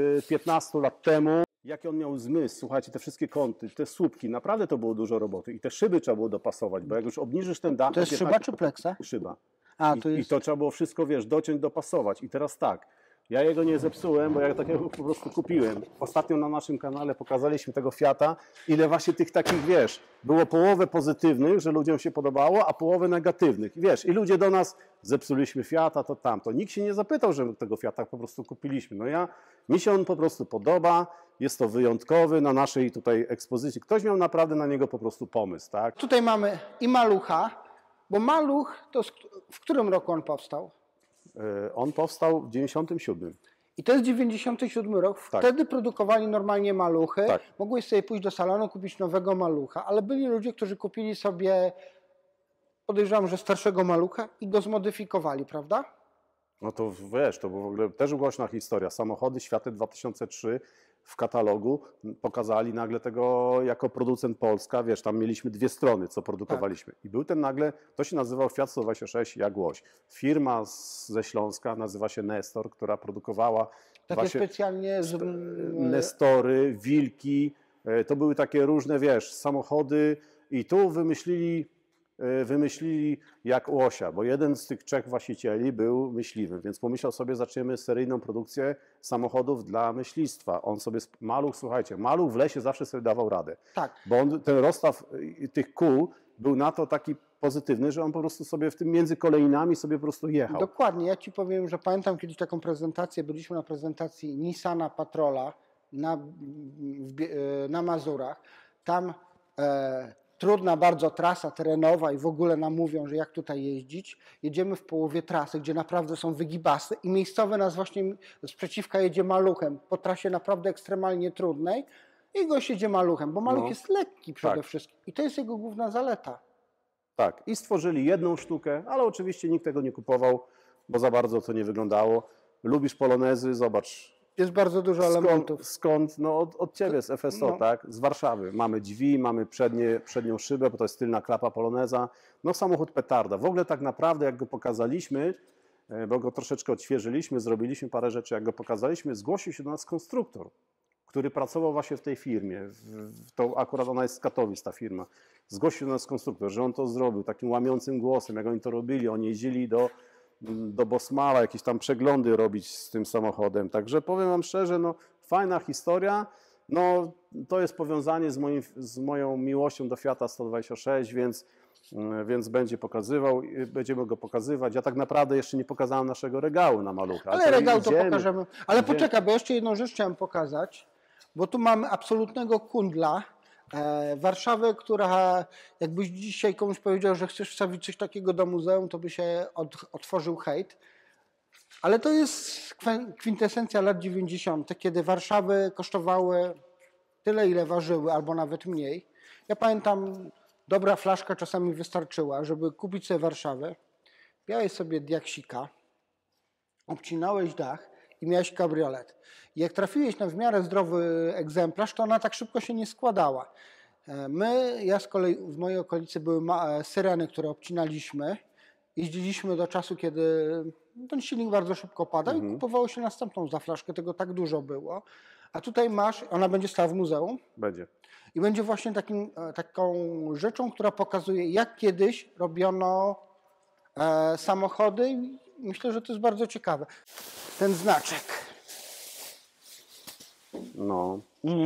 15 lat temu. Jaki on miał zmysł, słuchajcie, te wszystkie kąty, te słupki, naprawdę to było dużo roboty. I te szyby trzeba było dopasować, bo jak już obniżysz ten dach... To jest szyba czy pleksa? Szyba. A, I to trzeba było wszystko, wiesz, dociąć, dopasować. I teraz tak, ja jego nie zepsułem, bo ja takiego po prostu kupiłem. Ostatnio na naszym kanale pokazaliśmy tego Fiata, ile właśnie tych takich, wiesz, było połowę pozytywnych, że ludziom się podobało, a połowę negatywnych. I wiesz, i ludzie do nas, zepsuliśmy Fiata, to tamto. Nikt się nie zapytał, że tego Fiata po prostu kupiliśmy. No mi się on po prostu podoba, jest to wyjątkowy na naszej tutaj ekspozycji. Ktoś miał naprawdę na niego po prostu pomysł, tak? Tutaj mamy i malucha, bo maluch to w którym roku on powstał? On powstał w 97. I to jest 97 rok. Tak. Wtedy produkowali normalnie maluchy. Tak. Mogłeś sobie pójść do salonu, kupić nowego malucha, ale byli ludzie, którzy kupili sobie, podejrzewam, że starszego malucha i go zmodyfikowali, prawda? No to wiesz, to była w ogóle też głośna historia. Samochody Światy 2003 w katalogu pokazali nagle tego jako producent Polska, wiesz, tam mieliśmy 2 strony, co produkowaliśmy. I był ten nagle, to się nazywał Fiat 126 Jagłoś. Firma ze Śląska nazywa się Nestor, która produkowała Takie właśnie specjalnie Nestory, Wilki, to były takie różne, wiesz, samochody i tu wymyślili wymyślili jak łosia, bo jeden z tych 3 właścicieli był myśliwym, więc pomyślał sobie, zaczniemy seryjną produkcję samochodów dla myślistwa. On sobie, maluch, słuchajcie, maluch w lesie zawsze sobie dawał radę, Tak. bo ten rozstaw tych kół był na to taki pozytywny, że on po prostu sobie w tym między kolejnami sobie po prostu jechał. Dokładnie. Ja Ci powiem, że pamiętam kiedyś taką prezentację, byliśmy na prezentacji Nissana Patrola na Mazurach. Tam trudna bardzo trasa terenowa i w ogóle nam mówią, że jak tutaj jeździć. Jedziemy w połowie trasy, gdzie naprawdę są wygibasy i miejscowy nas właśnie sprzeciwka jedzie maluchem po trasie naprawdę ekstremalnie trudnej i gość jedzie maluchem, bo maluch jest lekki przede wszystkim i to jest jego główna zaleta. Tak, i stworzyli jedną sztukę, ale oczywiście nikt tego nie kupował, bo za bardzo to nie wyglądało. Lubisz polonezy? Zobacz. Jest bardzo dużo elementów. Skąd? No od Ciebie, z FSO, tak? Z Warszawy. Mamy drzwi, mamy przednią szybę, bo to jest tylna klapa poloneza. No samochód petarda. W ogóle tak naprawdę jak go pokazaliśmy, bo go troszeczkę odświeżyliśmy, zrobiliśmy parę rzeczy, jak go pokazaliśmy, zgłosił się do nas konstruktor, który pracował właśnie w tej firmie. To akurat ona jest z Katowic, ta firma. Zgłosił się do nas konstruktor, że on to zrobił takim łamiącym głosem, jak oni to robili. Oni jeździli do Bosmala jakieś tam przeglądy robić z tym samochodem. Także powiem Wam szczerze, no fajna historia. No to jest powiązanie z moją miłością do Fiata 126, więc będziemy go pokazywać. Ja tak naprawdę jeszcze nie pokazałem naszego regału na malucha. Ale regał to pokażemy. Ale poczekaj, bo jeszcze jedną rzecz chciałem pokazać, bo tu mamy absolutnego kundla Warszawy, która jakbyś dzisiaj komuś powiedział, że chcesz wstawić coś takiego do muzeum, to by się otworzył hejt. Ale to jest kwintesencja lat 90., kiedy Warszawy kosztowały tyle, ile ważyły, albo nawet mniej. Ja pamiętam, dobra flaszka czasami wystarczyła, żeby kupić sobie Warszawę. Miałeś sobie diaksika, obcinałeś dach i miałeś kabriolet. I jak trafiłeś na w miarę zdrowy egzemplarz, to ona tak szybko się nie składała. Ja z kolei, w mojej okolicy były syreny, które obcinaliśmy. Jeździliśmy do czasu, kiedy ten silnik bardzo szybko padał i kupowało się następną za flaszkę, tego tak dużo było. A tutaj masz, ona będzie stała w muzeum. Będzie. I będzie właśnie taką rzeczą, która pokazuje, jak kiedyś robiono samochody. I myślę, że to jest bardzo ciekawe. Ten znaczek. No.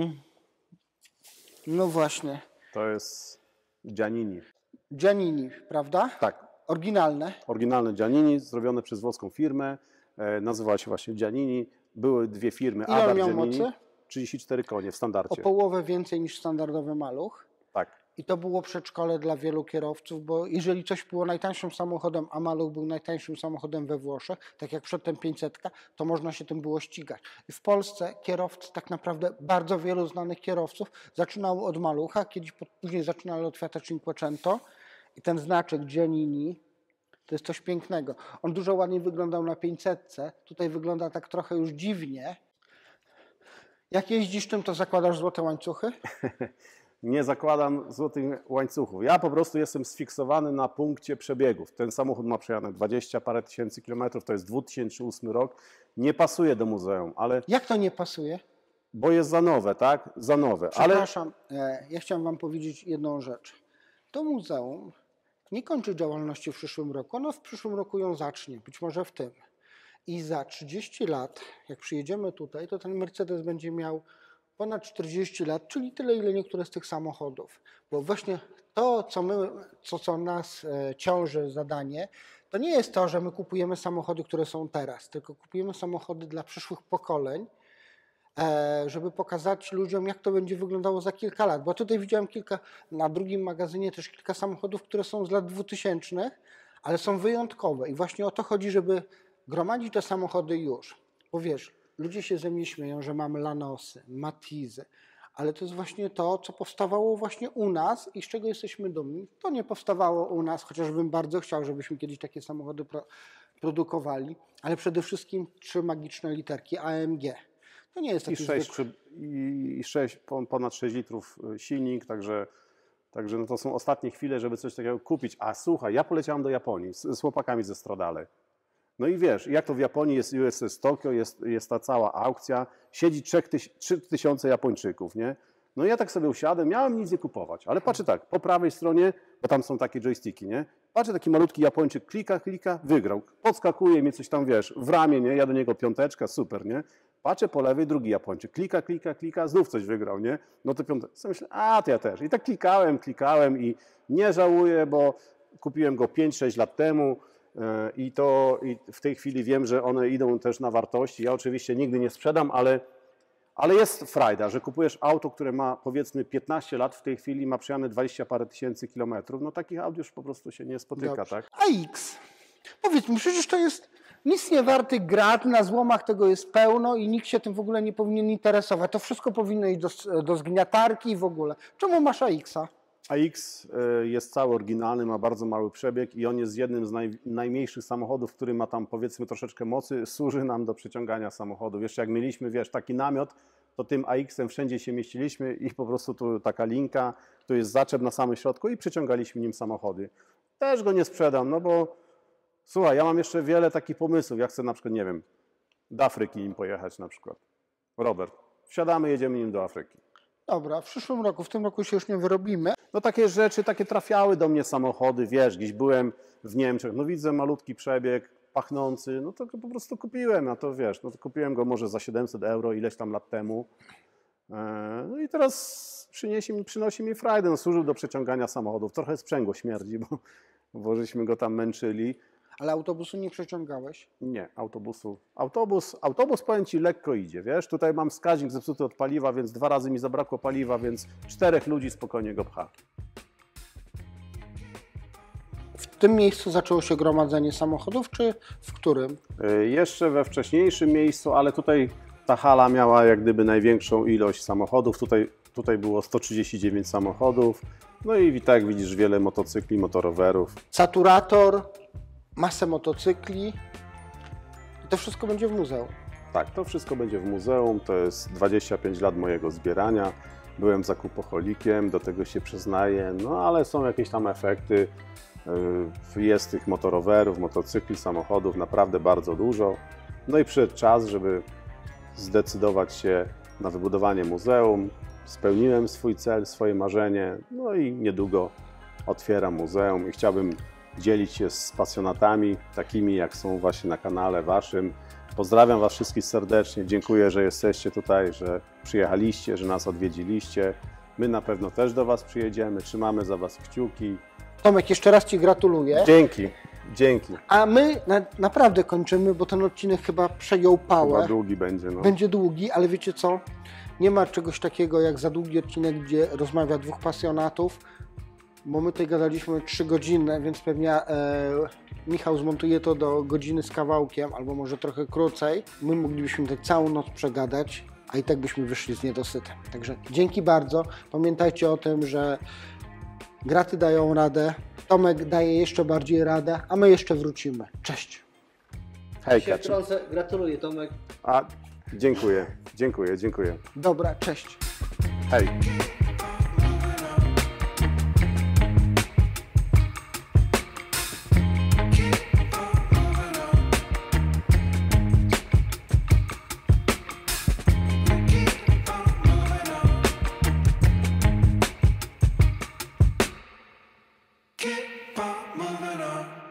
No właśnie. To jest Giannini. Giannini, prawda? Tak. Oryginalne. Oryginalne Giannini, zrobione przez włoską firmę. Nazywała się właśnie Giannini. Były 2 firmy. Ile Adar miał Giannini. mocy? 34 konie w O standardzie. połowę więcej niż standardowy maluch. Tak. I to było przedszkole dla wielu kierowców, bo jeżeli coś było najtańszym samochodem, a maluch był najtańszym samochodem we Włoszech, tak jak przedtem 500, to można się tym było ścigać. I w Polsce kierowcy, tak naprawdę bardzo wielu znanych kierowców zaczynało od malucha, później zaczynali od Fiata Cinquecento i ten znaczek Giannini to jest coś pięknego. On dużo ładniej wyglądał na 500, tutaj wygląda tak trochę już dziwnie. Jak jeździsz tym, to zakładasz złote łańcuchy? Nie zakładam złotych łańcuchów. Ja po prostu jestem sfiksowany na punkcie przebiegów. Ten samochód ma przejechane 20 parę tysięcy kilometrów, to jest 2008 rok. Nie pasuje do muzeum, ale... Jak to nie pasuje? Bo jest za nowe, tak? Za nowe. Przepraszam, ja chciałem Wam powiedzieć jedną rzecz. To muzeum nie kończy działalności w przyszłym roku. Ono w przyszłym roku ją zacznie, być może w tym. I za 30 lat, jak przyjedziemy tutaj, to ten Mercedes będzie miał ponad 40 lat, czyli tyle, ile niektóre z tych samochodów. Bo właśnie to, co nas ciąży zadanie, to nie jest to, że my kupujemy samochody, które są teraz, tylko kupujemy samochody dla przyszłych pokoleń, żeby pokazać ludziom, jak to będzie wyglądało za kilka lat. Bo tutaj widziałem na drugim magazynie też kilka samochodów, które są z lat 2000, ale są wyjątkowe. I właśnie o to chodzi, żeby gromadzić te samochody już. Bo wiesz, ludzie się ze mnie śmieją, że mamy Lanosy, Matizy, ale to jest właśnie to, co powstawało właśnie u nas i z czego jesteśmy dumni. To nie powstawało u nas, chociażbym bardzo chciał, żebyśmy kiedyś takie samochody produkowali, ale przede wszystkim 3 magiczne literki AMG. To nie jest taki ponad 6 litrów silnik, także no to są ostatnie chwile, żeby coś takiego kupić. A słuchaj, ja poleciałem do Japonii z chłopakami ze Stradale. No i wiesz, jak to w Japonii jest USS Tokyo, jest ta cała aukcja, siedzi 3000 Japończyków, nie? No i ja tak sobie usiadłem, miałem nic nie kupować, ale patrzę tak, po prawej stronie, bo tam są takie joysticki, nie? Patrzę, taki malutki Japończyk klika, wygrał. Podskakuje mi coś tam, wiesz, w ramię, nie? Ja do niego piąteczka, super, nie? Patrzę po lewej, drugi Japończyk klika, znów coś wygrał, nie? No to piąteczka. Co myślę, to ja też. I tak klikałem i nie żałuję, bo kupiłem go 5-6 lat temu i w tej chwili wiem, że one idą też na wartości. Ja oczywiście nigdy nie sprzedam, ale jest frajda, że kupujesz auto, które ma powiedzmy 15 lat, w tej chwili ma przejane 20 parę tysięcy kilometrów. No takich aut już po prostu się nie spotyka, Dobrze. tak? A X? Powiedz mi, przecież to jest nic nie warty grat, na złomach tego jest pełno i nikt się tym w ogóle nie powinien interesować. To wszystko powinno iść do zgniatarki i w ogóle. Czemu masz AX-a? AX jest cały oryginalny, ma bardzo mały przebieg i on jest jednym z najmniejszych samochodów, który ma tam powiedzmy troszeczkę mocy, służy nam do przeciągania samochodów. Jeszcze jak mieliśmy, wiesz, taki namiot, to tym AX-em wszędzie się mieściliśmy i po prostu tu taka linka, tu jest zaczep na samym środku i przeciągaliśmy nim samochody. Też go nie sprzedam, no bo słuchaj, ja mam jeszcze wiele takich pomysłów. Ja chcę na przykład, nie wiem, do Afryki nim pojechać na przykład. Robert, wsiadamy, jedziemy nim do Afryki. Dobra, w przyszłym roku, w tym roku się już nie wyrobimy. No takie rzeczy, takie trafiały do mnie samochody, wiesz, gdzieś byłem w Niemczech, no widzę malutki przebieg, pachnący, no to go po prostu kupiłem, a to wiesz, no to kupiłem go może za 700 euro ileś tam lat temu. No i teraz przynosi mi frajdę, no służył do przeciągania samochodów, trochę sprzęgło śmierdzi, bo żeśmy go tam męczyli. Ale autobusu nie przeciągałeś? Nie, autobusu. Autobus powiem Ci lekko idzie, wiesz, tutaj mam wskaźnik zepsuty od paliwa, więc 2 razy mi zabrakło paliwa, więc 4 ludzi spokojnie go pcha. W tym miejscu zaczęło się gromadzenie samochodów, czy w którym? Jeszcze we wcześniejszym miejscu, ale tutaj ta hala miała jak gdyby największą ilość samochodów. Tutaj było 139 samochodów. No i tak jak widzisz, wiele motocykli, motorowerów. Saturator, masę motocykli. I to wszystko będzie w muzeum. Tak, to wszystko będzie w muzeum. To jest 25 lat mojego zbierania. Byłem zakupoholikiem, do tego się przyznaję, no ale są jakieś tam efekty. Jest tych motorowerów, motocykli, samochodów naprawdę bardzo dużo. No i przyszedł czas, żeby zdecydować się na wybudowanie muzeum. Spełniłem swój cel, swoje marzenie, no i niedługo otwieram muzeum i chciałbym dzielić się z pasjonatami, takimi jak są właśnie na kanale Waszym. Pozdrawiam Was wszystkich serdecznie, dziękuję, że jesteście tutaj, że przyjechaliście, że nas odwiedziliście. My na pewno też do Was przyjedziemy, trzymamy za Was kciuki. Tomek, jeszcze raz Ci gratuluję. Dzięki. A my naprawdę kończymy, bo ten odcinek chyba przejął pałę. Chyba długi będzie. No. Będzie długi, ale wiecie co? Nie ma czegoś takiego jak za długi odcinek, gdzie rozmawia 2 pasjonatów, bo my tutaj gadaliśmy 3 godziny, więc pewnie Michał zmontuje to do godziny z kawałkiem, albo może trochę krócej. My moglibyśmy tak całą noc przegadać, a i tak byśmy wyszli z niedosytem. Także dzięki bardzo. Pamiętajcie o tym, że graty dają radę, Tomek daje jeszcze bardziej radę, a my jeszcze wrócimy. Cześć! Hejka. Gratuluję, Tomek. Dziękuję. Dobra, cześć. Hej. Keep on moving on.